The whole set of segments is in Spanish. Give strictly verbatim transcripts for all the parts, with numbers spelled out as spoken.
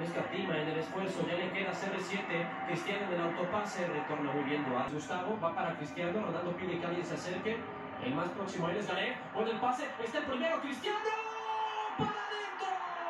no escatima en el esfuerzo, ya le queda C R siete, Cristiano en el autopase, retorna muy bien Duarte. Gustavo va para Cristiano, Ronaldo pide que alguien se acerque, el más próximo a él es Gareth, pone el pase, está el primero, Cristiano, ¡para adentro!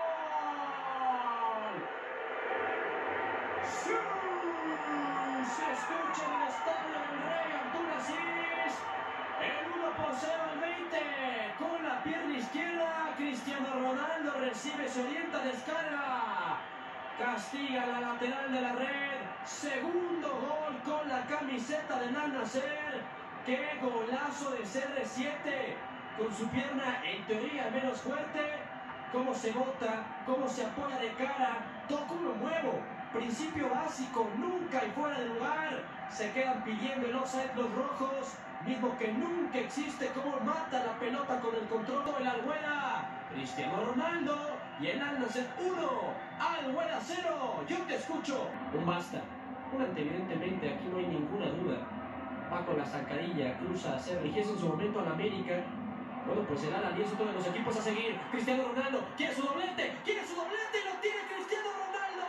¡Sí! Se escucha en el estadio del Rey Abdulaziz, el uno por cero al veinte, con la pierna izquierda, Cristiano Ronaldo recibe, se orienta, descarga, castiga la lateral de la red, segundo gol con la camiseta de Al Nassr, qué golazo de C R siete, con su pierna en teoría menos fuerte, cómo se bota, cómo se apoya de cara, toco lo muevo, principio básico, nunca y fuera de lugar, se quedan pidiendo el offside los rojos, mismo que nunca existe, cómo mata la pelota con el control del Albuera, Cristiano Ronaldo y el Al Nassr uno, Albuera cero, yo te escucho. Un basta, un ante evidentemente, aquí no hay ninguna duda, va con la zancadilla, cruza a Sergio en su momento al América, bueno pues será el alianza de todos los equipos a seguir, Cristiano Ronaldo, quiere su doblete, quiere su doblete y lo tiene Cristiano Ronaldo.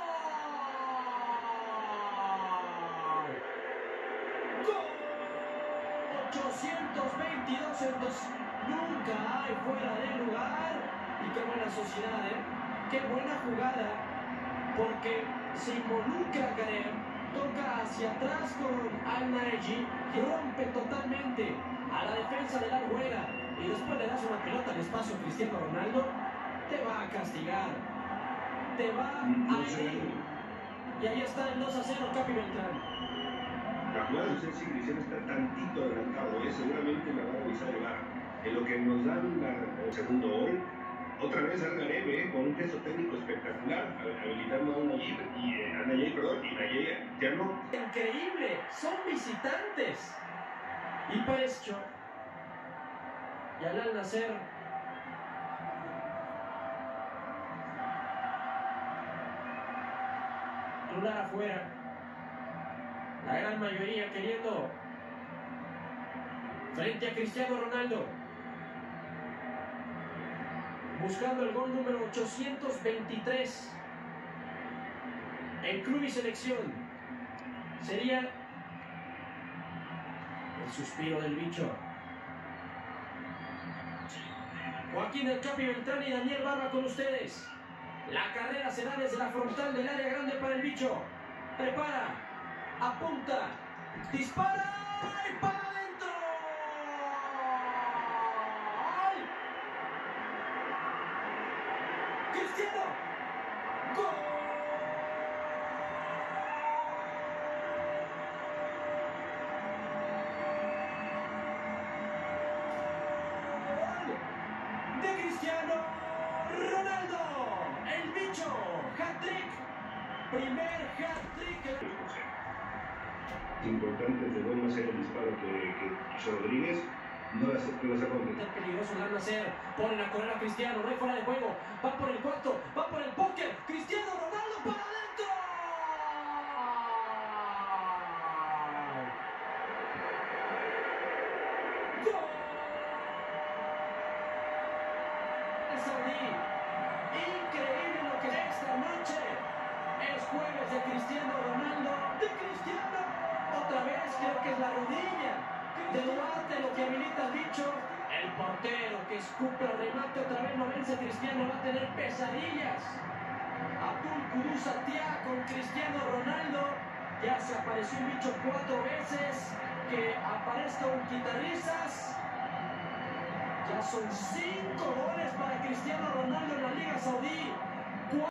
ochocientos veintidós en dos, nunca hay fuera de lugar, y qué buena sociedad, ¿eh? Qué buena jugada, porque se involucra a Gareth, toca hacia atrás con Al Nassr, que rompe totalmente a la defensa del Albuera, y después le das una pelota al espacio a Cristiano Ronaldo, te va a castigar, te va a herir, y ahí está el dos a cero, Capi Beltrán. La jugada de Chelsea, Cristiano está tantito adelantado, ¿eh? Seguramente la va a revisar el V A R. En lo que nos dan la, el segundo gol, otra vez Al Gareth, ¿eh? Con un gesto técnico espectacular, habilitando a Nayib, y eh, a Nayib, perdón, y Nayib ya no. Increíble, son visitantes. Y Parescho y al Al Nassr lugar afuera, la gran mayoría queriendo frente a Cristiano Ronaldo, buscando el gol número ochocientos veintitrés en club y selección. Sería el suspiro del bicho. Joaquín El Capi Beltrán y Daniel Barba con ustedes. La carrera se da desde la frontal del área grande para el bicho. Prepara, apunta, dispara y para adentro. ¡Ay! Cristiano. ¡Gol! De Cristiano Ronaldo, el bicho, hat-trick, primer hat-trick. Importantes de no hacer el disparo que, que hizo Rodríguez, no la sacó. Está peligroso el Al Nassr, ponen a correr a Cristiano, no hay fuera de juego, va por el cuarto, va por el póker, Cristiano Ronaldo para adentro. ¡Gol! Saudí, increíble lo que es esta noche, es jueves de Cristiano Ronaldo, de Cristiano, otra vez creo que es la rodilla de Duarte lo que habilita al bicho, el portero que escupe el remate, otra vez no vence Cristiano, va a tener pesadillas. Abdul Kudus Attia con Cristiano Ronaldo, ya se apareció el bicho cuatro veces, que aparezca un quitarrisas. Ya son cinco goles para Cristiano Ronaldo en la Liga Saudí.